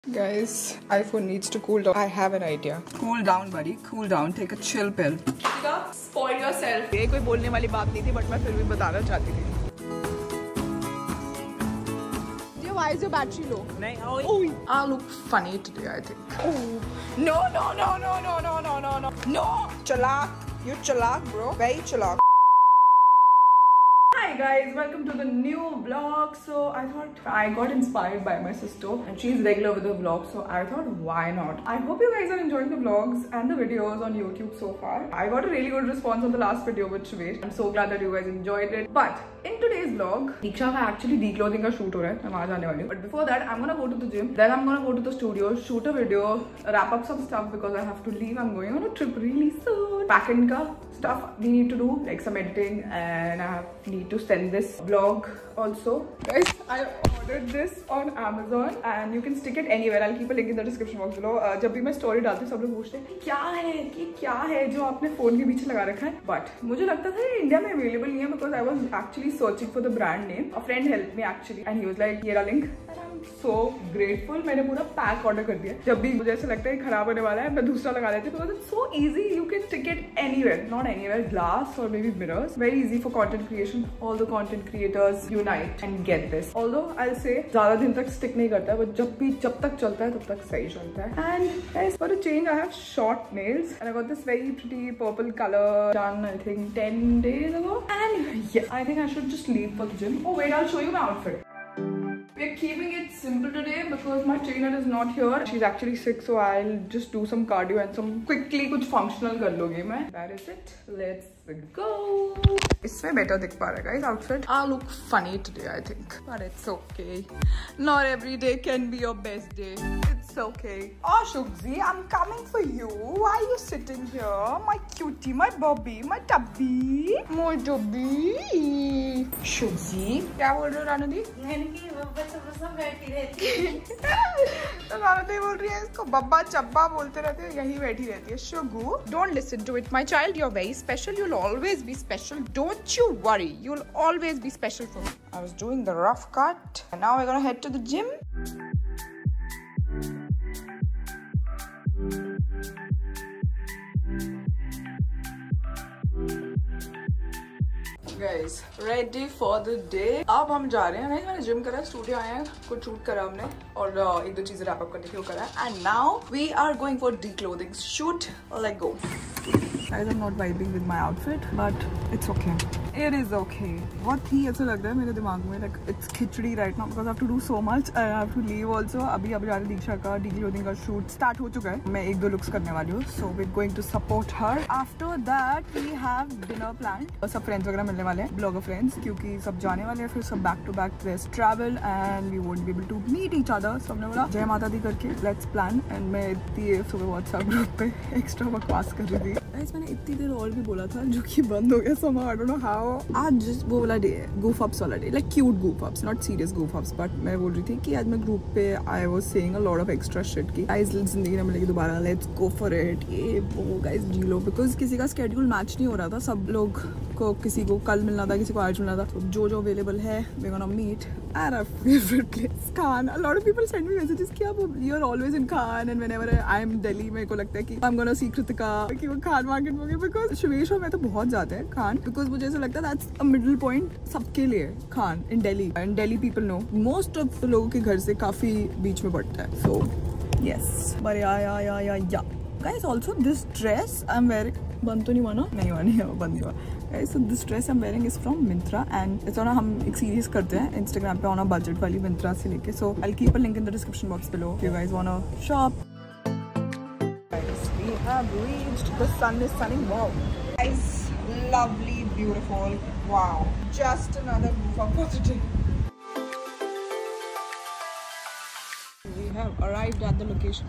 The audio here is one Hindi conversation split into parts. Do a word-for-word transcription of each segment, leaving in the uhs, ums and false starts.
Guys, iPhone needs to cool down. I have an idea. Cool down, buddy. Cool down. Take a chill pill. Spoil yourself. ये कोई बोलने वाली बात नहीं थी, but मैं फिर भी बताना चाहती थी. Dear, why is your battery low? नहीं. Oh, I look funny today, I think. Oh, no, no, no, no, no, no, no, no, no. No, chalak. You chalak, bro. Very chalak. Hi guys, welcome to the new vlog. So I thought I got inspired by my sister and she's regular with the vlog, so I thought why not. I hope you guys are enjoying the vlogs and the videos on YouTube so far. I got a really good response on the last video with Shvesh. I'm so glad that you guys enjoyed it. But in today's vlog, Diksha ka actually declothing ka shoot ho raha hai. I'm वहाँ जाने वाली हूँ. But before that, I'm gonna go to the gym. Then I'm gonna go to the studio, shoot a video, wrap up some stuff because I have to leave. I'm going on a trip really soon. Back-end ka stuff we need to do, like some editing, and I have need to send this vlog also. Guys, I ordered this on Amazon and you can stick it anywhere. I'll keep a link in the description box below. uh, जब भी मैं स्टोरी डालती हूँ सब लोग पूछते हैं क्या है कि क्या है जो आपने फोन के पीछे लगा रखा है, बट मुझे लगता था ये इंडिया में अवेलेबल नहीं है because I was actually searching for the brand name. A friend helped me actually and he was like ये रहा link. So grateful. मैंने पूरा पैक ऑर्डर कर दिया. जब भी मुझे ऐसा लगता है खराब होने वाला है मैं दूसरा लगा लेती हूँ because it's so easy. You can stick it anywhere, not anywhere. Glass or maybe mirrors. Very easy for content creation. All the content creators unite and get this. Although I'll say ज़्यादा दिन तक stick नहीं करता है, but जब भी जब तक चलता है तब तक सही चलता है. And guys, for a change I have short nails and I got this very pretty purple color done I think ten days ago. And yeah, I think I should just leave for the gym. Oh wait, I'll show you my outfit. We're keeping it simple today because my trainer is not here. She's actually sick, so I'll just do some cardio and some quickly कुछ functional कर लूँगी मैं. That is it. Let's go. इसमें better दिख पा रहा है guys outfit. I look funny today I think, but it's okay. Not every day can be your best day. It's okay. Oh Shugzi, I'm coming for you. Why are you sitting here? My cutie, my Bobby, my tubby, my tubby. Shugzi, क्या बोल रहे हो रानू दी? बैठी रहती है. तो रानू बोल रही है इसको बब्बा चब्बा बोलते रहते हैं, यही बैठी रहती है. शुगू, don't listen to it, my child. You're very special. You'll always be special. Don't you worry. You'll always be special for me. I was doing the rough cut, and now we're gonna head to the gym. Guys, ready for the day. अब हम जा रहे हैं. नहीं मैंने जिम करा, स्टूडियो आए हैं, कुछ शूट करा हमने और uh, एक दो चीजें रैप अप करने के लिए करा. And now we are going for declothing shoot. Let's go. Guys, I'm not vibing with my outfit, but it's okay. It is okay. बहुत ही ऐसा लग रहा है मेरे दिमाग में like it's khichdi right now because I have to do so much. I have to leave also. अभी अब जा रहे दीक्षा का declothing का shoot start हो चुका है. मैं एक दो looks करने वाली हूँ. So we're going to support her. After that we have dinner planned. और सब friends वगैरह मिलने वाले हैं, blogger friends, क्योंकि सब जाने वाले हैं. फिर सब back to back there's travel and we won't be able to meet each other. So हमने बोला जय माता दी करके let's plan. And मैं इतनी सुबह WhatsApp group पे extra बकवास कर रही थी. Guys, मैंने इतनी देर और भी बोला था जो कि बंद हो गया somehow. I don't know how. आज वो वाला डे है, goof ups वाला day, like cute goof ups, not serious goof ups. But मैं बोल रही थी कि आज मैं ग्रुप पे I was saying a lot of extra shit की guys जिंदगी में मिलेगी दोबारा, let's go for it. ये वो guys जी लो, because किसी का schedule मैच नहीं हो रहा था. सब लोग को किसी को कल मिलना था, किसी को आज मिलना था. तो जो जो अवेलेबल है we're gonna meet at our favorite place, Khan. A lot of people send me messages कि आप you're always in Khan and whenever I'm Delhi मेरे को लगता है कि I'm gonna see Kritika कि वो Khan market होगी because शवेश और मैं तो बहुत जाते हैं Khan because मुझे ऐसा लगता है that's a middle point सबके लिए. Khan in Delhi and Delhi people know most of लोगों के घर से काफी बीच में पड़ता है. So yes, but yeah yeah yeah yeah yeah guys, also this dress I'm wearing बंद तो नहीं हुआ ना? नहीं हुआ नहीं हुआ बंद नहीं हुआ. Guys, so this dress I'm wearing is from Myntra and it's on a हम एक सीरीज करते हैं Instagram पे on a budget वाली Myntra से लेके. So I'll keep a link in the description box below if you guys wanna shop. Guys, we have reached. The sun is sunning. Wow. Guys, lovely, beautiful. Wow. Just another goof up for today. We have arrived at the location.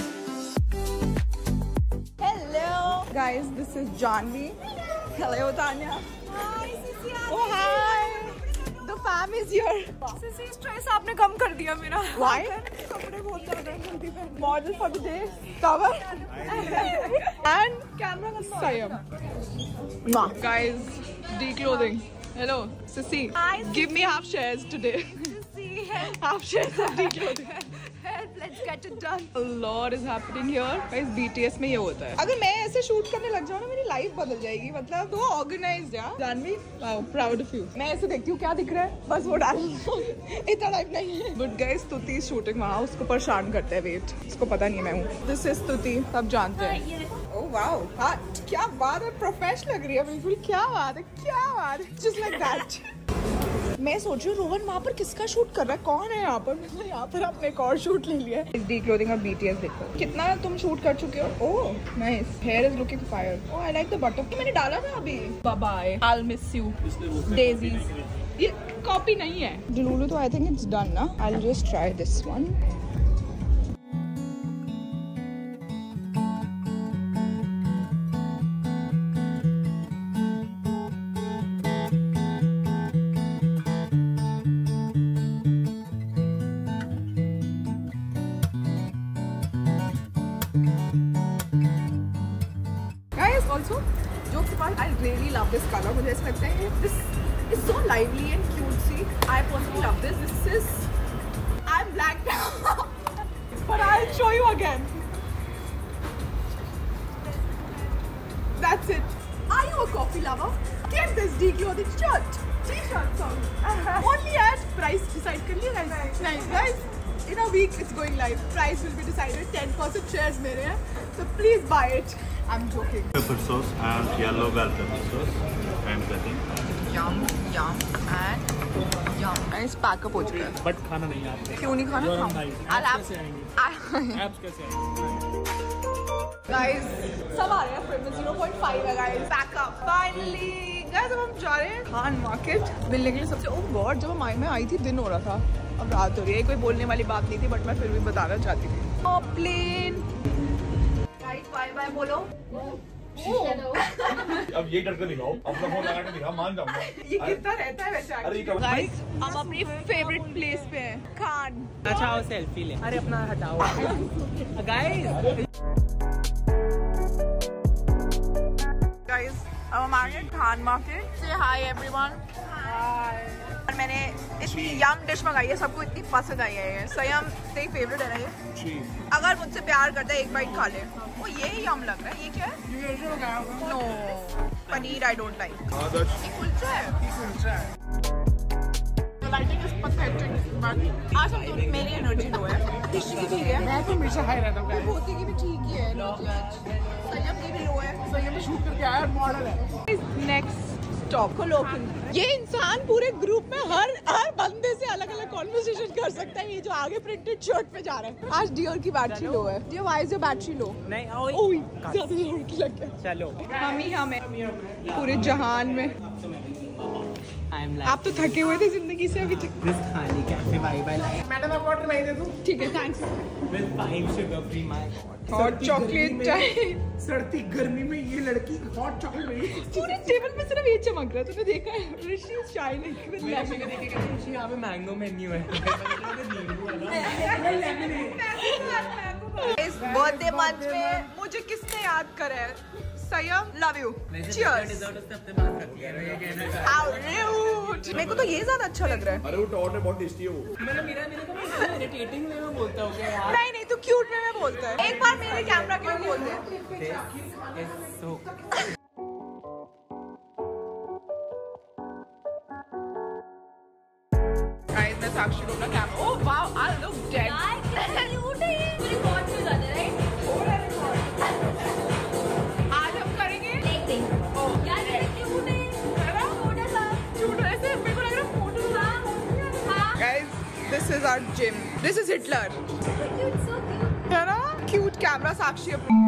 Guys, this is Janvi. Hello, Tanya. Hi, Sissy. Oh, hi. The fam is here. Sissy, stress आपने कम कर दिया मेरा. Why? कपड़े बहुत ज़्यादा जल्दी पहन. Model for the day. Cover. And camera करना. Sayam. Nah. Guys, declothing. Hello, Sissy. Hi, Give me half shares today. Sissy. Half shares of declothing. Help, let's get it done. A lot is happening here. Guys, B T S में ये होता है. अगर मैं ऐसे शूट करने लग जाऊँ ना मेरी लाइफ बदल जाएगी. मतलब तो ऑर्गेनाइज्ड है. Janvi, wow, proud of you. मैं ऐसे देखती हूँ क्या दिख रहा है बस वो डाल. इतना टाइम नहीं है. But guys, स्तुति शूटिंग वहाँ उसको परेशान करते हैं. वेट, उसको पता नहीं है मैं हूँ. This is स्तुति. सब जानते हैं. Oh wow, हाँ क्या बात है. प्रोफेशनल लग रही है बिल्कुल. क्या बात है, क्या बात है. Just like that. मैं सोच रही हूँ रोहन वहाँ पर किसका शूट कर रहा है. कौन है यहाँ पर. मतलब यहाँ पर आपने एक और शूट ले लिया है. डी क्लोथिंग और B T S देखो कितना तुम शूट कर चुके हो. Oh nice. Hair is looking fire. Oh I like the button. मैंने डाला था अभी. Bye bye. I will miss you. Daisies. ये कॉपी नहीं है. डुलुलु तो आई थिंक इट्स डन ना. I will just try this one. Also, jokes apart, I really love this color. मुझे ऐसा लगता है this is so lively and cutesy. I personally love this. This is I'm black now, but I'll show you again. That's it. Are you a coffee lover? Get this declothing shirt, t-shirt, sorry. Only at price decide कर लिया guys. Nice guys. In a week it's going live. Price will be decided. ten percent shares मेरे हैं. So please buy it. I'm joking. Pepper sauce and yellow bell pepper sauce. I'm cutting. Yum, yum, and yum. Guys, pack up हो चुका है. बट खाना नहीं आपने. क्यों नहीं खाना? I'll have. कैसे आएंगे? Apps कैसे आएंगे? Guys, सब आ रहे हैं. फिर zero point five है guys. Pack up. Finally, guys अब हम जा रहे हैं खान मार्केट मिलने के लिए सबसे. Oh God, जब हम मैं आई थी दिन हो रहा था. अब रात हो रही है. कोई बोलने वाली बात नहीं थी बट मैं फिर भी बताना चाहती थी. Oh plane. बाय बाय बोलो. अब ये करके दिखाओ. अपना फोन लगा के दिखा. मान जाऊंगा. ये कितना रहता है वैसे. अरे गाइस हम अपनी फेवरेट प्लेस पे हैं. खान. अच्छा आओ सेल्फी ले. अरे अपना हटाओ. गाइस गाइस अब हम आ गए खान मार्केट. से हाय एवरीवन. हाय. और मैंने इतनी यम डिश मंगाई है. सबको इतनी पसंद आई है. संयम तेरी फेवरेट है ना ये. अगर मुझसे प्यार करता है एक बाइट खा ले. वो ये यम लग रहा है. ये क्या है? No paneer I don't like. ये कुलचा है. लाइटिंग इज पैथेटिक बट आज हम दोनों मेरी एनर्जी लो है. किसी की ठीक है. मैं तो हमेशा हाई रहता हूं. भूति की भी ठीक ही है एनर्जी आज. संयम की भी लो है. संयम में शूट करके आया मॉडल है. नेक्स्ट स्टॉप को लोकल. ये इंसान पूरे ग्रुप में हर हर बंदे से अलग अलग कॉन्वर्सेशन कर सकता है. ये जो आगे प्रिंटेड शर्ट पे जा रहा है. आज डियर की बैटरी लो है. Dear why is your battery low? नहीं ओए ज्यादा जोर की लग गया. चलो हम ही हमें पूरे जहान में. आप तो थके हुए थे जिंदगी से अभी तक. खाली cafe bye bye life. Madam आप वाटर नहीं दे दूं. ठीक है thanks. With fine sugar free my god. Hot chocolate time. सड़ती गर्मी में ये लड़की हॉट चॉकलेट. पूरे टेबल में सिर्फ ये चमक रहा है. तूने देखा है? Rishi is shining with lemon. यहाँ पे मैंगो मेन्यू है. इस बर्थडे मंथ में मुझे किसने याद करा है? Sanyam love you. Cheers. How rude. मेरे को तो ये ज्यादा अच्छा लग रहा है. अरे वो टॉर्ट है बहुत टेस्टी है वो. मतलब मेरा मेरे को इरिटेटिंग वे में बोलता हूँ क्या यार. नहीं नहीं तू क्यूट वे में बोलता है. एक बार मेरे कैमरा के में बोल दे. गाइस मैं साक्षी को अपना camera. Oh wow I look dead. Cute है ये. मेरी बहुत क्यूट लग रहा है. आज हम करेंगे एक दिन. ओह यार ये क्यूट है. है ना? छोटा सा क्यूट ऐसे मेरे को लग रहा है फोटो. हां guys this is our gym. This is Hitler. Cute so cute. है ना? क्यूट कैमरा साक्षी अपनी.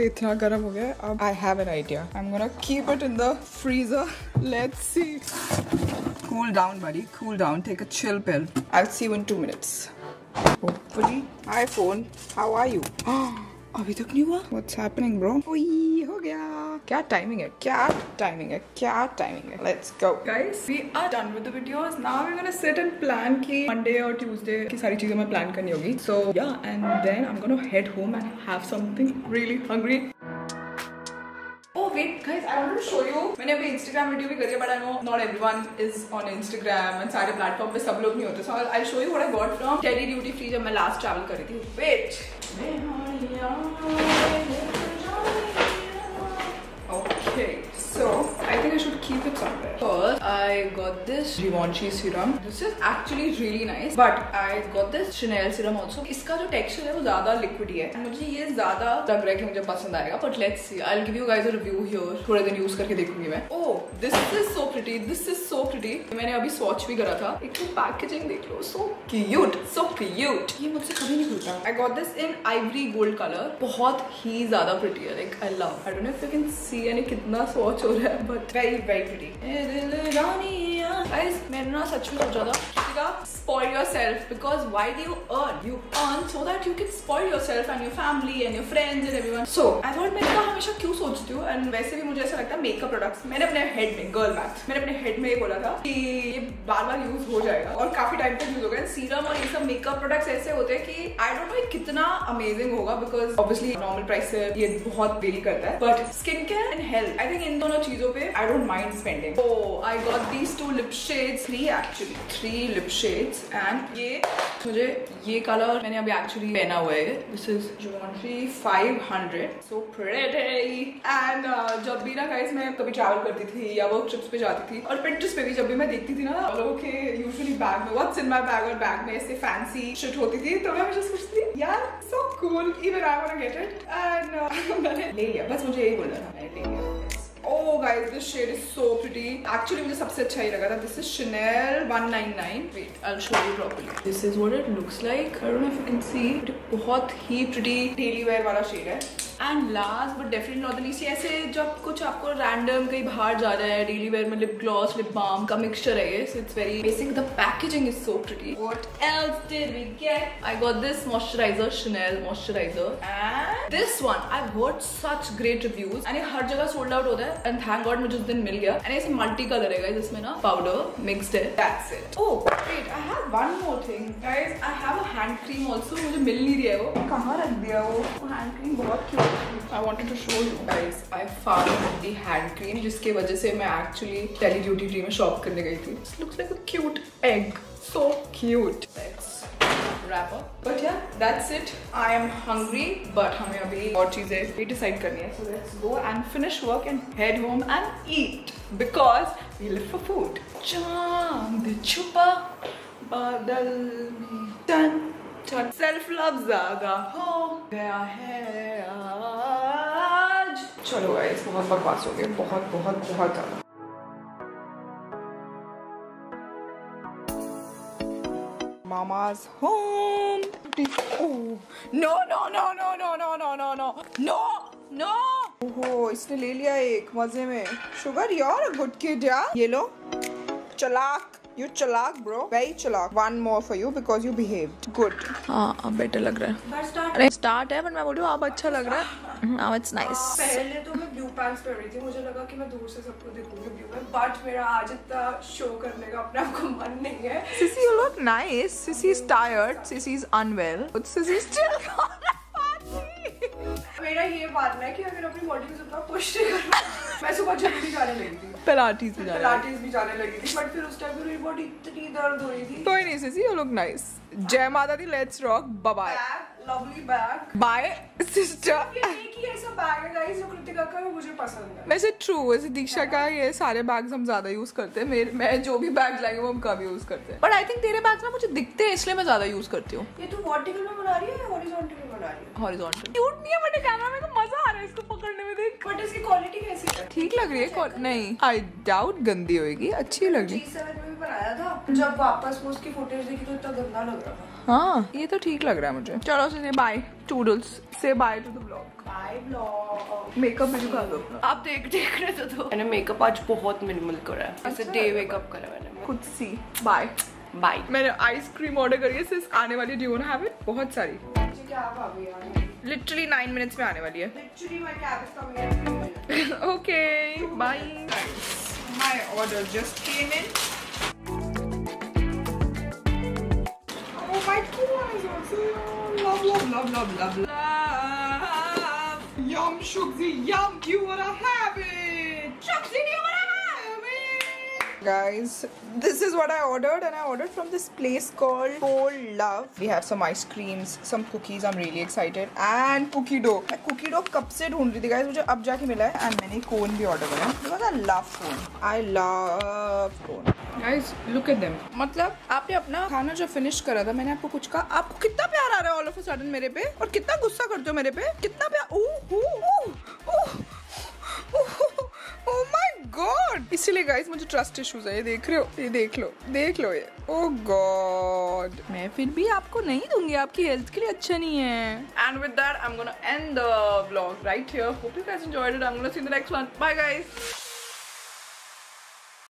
इतना गर्म हो गया अब I have an idea I am gonna keep it in the freezer let's see Cool down, buddy. Cool down. Take a chill pill. I'll see you in two minutes. Hopefully. Hi phone. How are you? अभी तक नहीं हुआ? What's happening, bro? ओई हो गया. क्या timing है? क्या timing है? क्या timing है? Let's go, guys. We are done with the videos. Now we're gonna sit and plan कि Monday और Tuesday की सारी चीजें मैं plan करनी होगी. So yeah, and then I'm gonna head home and have something really hungry. Oh wait, guys, I wanted to show you. मैंने अभी Instagram वीडियो भी करी है, but I know not everyone is on Instagram and सारे प्लेटफॉर्म पे सब लोग नहीं होते. So I'll, I'll show you what I got from Teddy Duty Free जब मैं last travel करी थी. Wait. Okay, so I think I should keep it somewhere. First, I got this Givenchy serum. This is actually really nice, but I got this Chanel serum also. इसका जो texture है वो ज़्यादा liquidy है. मुझे ये ज़्यादा लग रहा है कि मुझे पसंद आएगा. But let's see. I'll give you guys a review here. थोड़े दिन use करके देखूंगी मैं. Oh, this is so pretty. This is so pretty. मैंने अभी swatch भी करा था. एक तो packaging देख लो. So cute. So cute. ये मुझसे कभी नहीं खुलता. I got this in ivory gold color. बहुत ही ज़्यादा pretty है. Like I love. I don't know if you can see यानी कितना swatch हो रहा है, but very very pretty. Guys, मैंने ना सच में सोचा था spoil yourself because why do you earn? You earn so that you can spoil yourself and your family and your friends and everyone. So I thought मैं इसका हमेशा क्यों सोचती हूँ and वैसे भी मुझे ऐसा लगता है मेकअप प्रोडक्ट्स मैंने अपने हेड में गर्ल मैथ मैंने अपने हेड में ये बोला था कि ये बार बार यूज हो जाएगा और काफी टाइम तक यूज होगा. सीरम और ये सब मेकअप प्रोडक्ट्स ऐसे होते हैं कि आई डोंट नो कितना अमेजिंग होगा बिकॉज ऑब्वियसली नॉर्मल प्राइस से ये बहुत वेरी करता है but skin care and health I think इन दोनों चीजों पे I don't mind spending. Oh I got these two lip shades three actually three lip shades and ये मुझे ये कलर मैंने अभी एक्चुअली पहना हुआ है. This is Givenchy five hundred so pretty and जब भी ना गाइस मैं कभी ट्रैवल करती थी या वर्क ट्रिप्स पे जाती थी और पिंटरेस्ट पे भी जब भी मैं देखती थी ना लोगों के यूजुअली बैग में व्हाट्स इन माय बैग और बैग में ऐसे फैंसी शिट होती थी तो मैं मुझे सोचती थी यार so cool even I want to get it and मैंने ले लिया. बस मुझे यही बोलना था मैंने ले लिया. Oh guys, this shade is so pretty. Actually मुझे सबसे अच्छा ही लगा था. This is Chanel one ninety-nine. Wait, I'll show you properly. This is what it looks like. I don't know if you can see. But बहुत ही pretty daily wear वाला shade है. And last but definitely not the least, ऐसे जब कुछ आपको random कहीं बाहर जा रहा है daily wear में lip gloss, lip balm का mixture है ये. So it's very basic. The packaging is so pretty. What else did we get? I got this moisturizer, Chanel moisturizer, and this one I've heard such great reviews. And ये हर जगह sold out होता है. And thank God मुझे उस दिन मिल गया. And ऐसे multi color है guys, इसमें ना powder mixed है. That's it. Oh wait, I have one more thing, guys. I have a hand cream also. मुझे मिल नहीं रही है वो. कहाँ रख दिया वो? वो hand cream बहुत cute. I wanted to show you guys. I found the hand cream जिसके वजह से मैं actually Teddy Duty Free में shop करने गई थी. This looks like a cute egg. So cute. Let's wrap up. But yeah, that's it. I am hungry, but हमें अभी और चीजें भी decide करनी है. So let's go and finish work and head home and eat because we live for food. चांद छुपा बादल में टन टन सेल्फ लव ज़्यादा हो गया है आज. चलो गाइस बहुत बकवास हो गया बहुत बहुत बहुत ज़्यादा. Mama's home. Oh no no no no no no no no no no no. ओहो इसने ले लिया एक मजे में. Sugar you're a good kid यार. ये लो चलाक. You chalak bro, very chalak. One more for you because you behaved good. हाँ अब better लग रहा है. अरे start है पर मैं बोल रही हूँ अब अच्छा लग रहा है. Now it's nice. पहले तो मैं blue pants पहन रही थी. मुझे लगा कि मैं दूर से सबको दिखूंगी blue में. But मेरा आज इतना show करने का अपने आप को मन नहीं है. Sissy you look nice. Sissy is tired. Sissy is unwell. But Sissy still gonna party. मेरा ये मानना है कि अगर अपनी बॉडी को जितना पुश करूँ मैं सुबह जल्दी जाने लगी थी. पिलाटीज भी जाने पिलाटीज भी जाने लगी थी बट फिर उस टाइम पे मेरी बॉडी इतनी दर्द हो रही थी. कोई नहीं सिसी यू लुक नाइस. जय माता दी. Let's rock. Bye bye. Lovely bag. Bye sister. ये एक ही ऐसा बैग है गाइस जो कृतिका का है मुझे पसंद है. वैसे ट्रू वैसे दीक्षा का ये सारे बैग्स हम ज्यादा यूज करते हैं. मेरे मैं जो भी बैग लाएंगे वो हम कम यूज करते हैं. बट आई थिंक तेरे बैग्स ना मुझे दिखते हैं इसलिए मैं ज्यादा यूज करती हूँ. ये तू वर्टिकल में बना रही है या हॉरिजॉन्टल में बना रही है? हॉरिजॉन्टल. क्यूट नहीं है बट कैमरा में तो मजा आ रहा है इसको पकड़ने में. देख बट इसकी क्वालिटी कैसी है? ठीक लग रही है. नहीं आई डाउट गंदी होगी. अच्छी लग रही है. बनाया था जब वापस वो उसकी फुटेज देखी तो इतना गंदा लग रहा था. हाँ ये तो ठीक लग रहा है मुझे. चलो say bye toodles. Say bye to the blog. Hi blog. Makeup भी दिखा दो अपना। आप देख देख रहे थे तो मैंने मेकअप आज बहुत मिनिमल करा है, ऐसे डे मेकअप करा मैंने खुद सी। Bye bye. मैंने आइसक्रीम ऑर्डर करी है, सिर्फ आने वाली, do you want have it? बहुत सारी, क्या भाभी यार, लिटरली नाइन मिनट्स में आने वाली है। Actually my cab is coming. Okay bye. My order just came in. Oh my god, it's also love, love, love, love, love, love. Yum, Shugzi, yum. Do you wanna have it? Shugzi, do you wanna have it? Guys, this is what I ordered, and I ordered from this place called Cold Love. We have some ice creams, some cookies. I'm really excited, and cookie dough. मैं cookie dough कब से ढूंढ रही थी guys, मुझे अब जाके मिला है, and मैंने cone भी order करा है because I love cone. I love cone. Guys, look at them. मतलब आपने अपना खाना जो फिनिश करा था, मैंने आपको कुछ कहा, आपको कितना प्यार आ रहा है ऑल ऑफ अ सडन मेरे पे, और कितना गुस्सा करते हो मेरे पे, कितना प्यार। Oh oh oh my god. इसीलिए गाइस मुझे ट्रस्ट इश्यूज है, ये देख रहे हो, ये देख लो, देख लो ये। ओह गॉड, मैं फिर भी आपको नहीं दूंगी, आपकी हेल्थ के लिए अच्छा नहीं है। And with that I am gonna end the vlog right here. Hope you guys enjoyed it. I am gonna see the next one. Bye guys.